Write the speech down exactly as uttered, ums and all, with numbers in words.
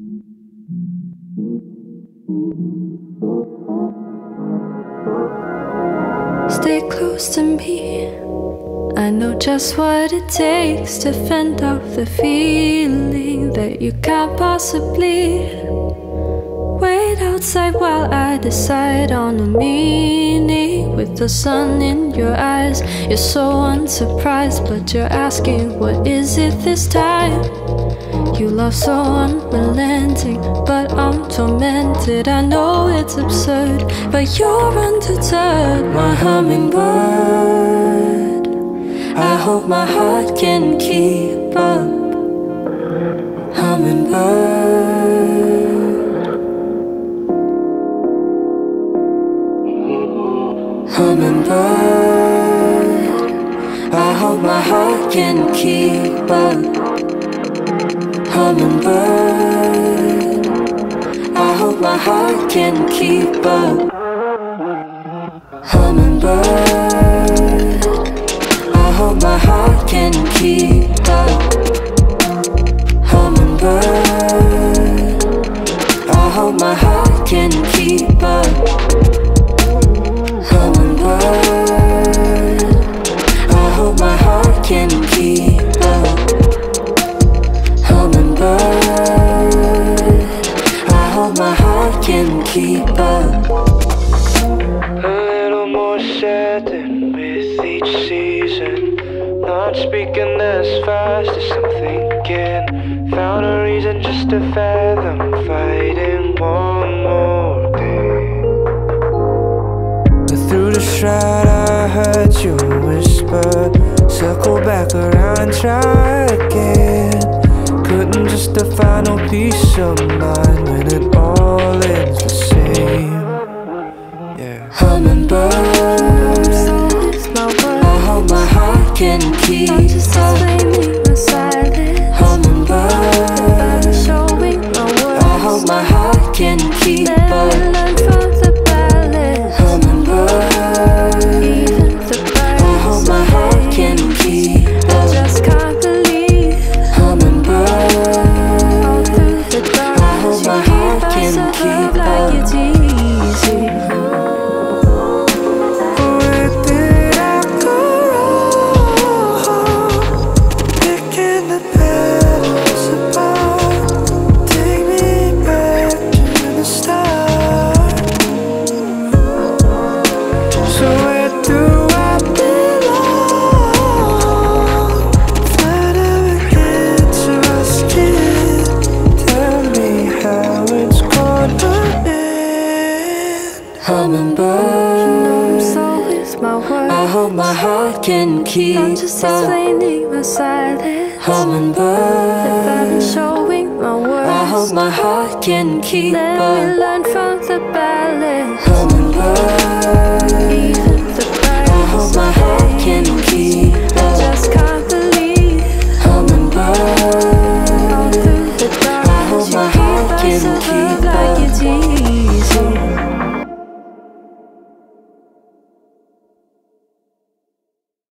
Stay close to me. I know just what it takes to fend off the feeling that you can't possibly wait outside while I decide on a meaning. With the sun in your eyes, you're so unsurprised, but you're asking, what is it this time? You love so unrelenting, but I'm tormented. I know it's absurd, but you're undeterred. My hummingbird, I hope my heart can keep up. Hummingbird, hummingbird, I hope my heart can keep up. Hummingbird, I hope my heart can keep up. Hummingbird, I hope my heart can keep up. Hummingbird, I hope my heart can keep up. Hummingbird, I hope my heart can keep up. Hummingbird, I hope my heart can keep up. A little more certain with each season, not speaking as fast as I'm thinking. Found a reason just to fathom fighting one more day. But through the shroud I heard you whisper, circle back around, try again. Couldn't just a final peace of mind when it all ends the same. Yeah. Hummingbird, I hope my heart can keep up. Hummingbird, I hope my heart can keep up. Hummingbird, I hope my heart can keep up. Hummingbird, I hope my heart can keep up. Hummingbird, you know I'm so with my words. I hope my heart can keep up. I'm just explaining my silence. Hummingbird, if I've been showing my words, I hope my heart can keep up. Let me learn from the bad.